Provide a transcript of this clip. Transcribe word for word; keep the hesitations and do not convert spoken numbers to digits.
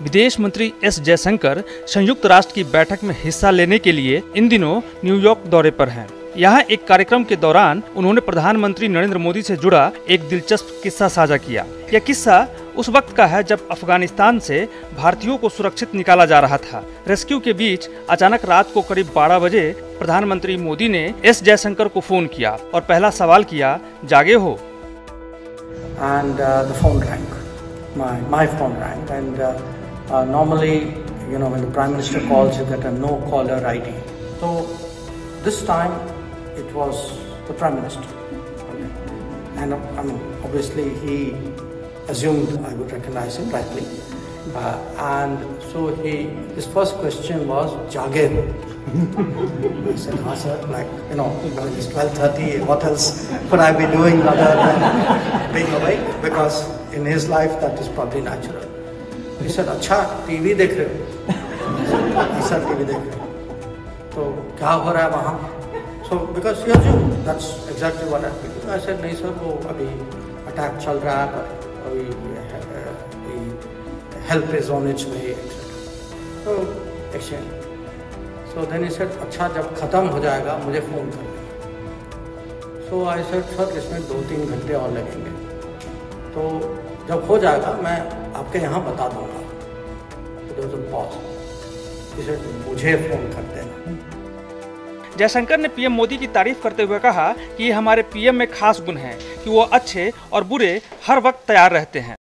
विदेश मंत्री एस जयशंकर संयुक्त राष्ट्र की बैठक में हिस्सा लेने के लिए इन दिनों न्यूयॉर्क दौरे पर हैं। यहाँ एक कार्यक्रम के दौरान उन्होंने प्रधानमंत्री नरेंद्र मोदी से जुड़ा एक दिलचस्प किस्सा साझा किया। यह किस्सा उस वक्त का है जब अफगानिस्तान से भारतीयों को सुरक्षित निकाला जा रहा था। रेस्क्यू के बीच अचानक रात को करीब बारह बजे प्रधानमंत्री मोदी ने एस जयशंकर को फोन किया और पहला सवाल किया, जागे हो? And uh, the phone rang. My my phone rang, and uh, uh, normally, you know, when the Prime Minister calls, you get a no caller I D. So this time, it was the Prime Minister, okay. And uh, I mean, obviously he assumed I would recognize him rightly, uh, and so he his first question was, "Jage ho?" I said, "Haan sir, like, you know, it's twelve thirty, what else could I be doing other than being awake?" Because in his life that is probably natural. He said, "Acha, T V dekh rahe ho?" I said, "T V dekh rahe ho." So, kya ho raha hai wahan? So, because he assumed that's exactly what happened. I said, "Nahi sir, wo abhi attack chal raha hai, par abhi help is on its way, et cetera" So, exchange. So then he said, अच्छा जब ख़त्म हो जाएगा मुझे phone कर देना। So I said, sir इसमें दो तीन घंटे और लगेंगे, तो जब हो जाएगा मैं आपके यहाँ बता दूँगा। तो there was a pause. He said, मुझे फ़ोन कर देना। जयशंकर ने पीएम मोदी की तारीफ करते हुए कहा कि हमारे पीएम में खास गुण है कि वो अच्छे और बुरे हर वक्त तैयार रहते हैं।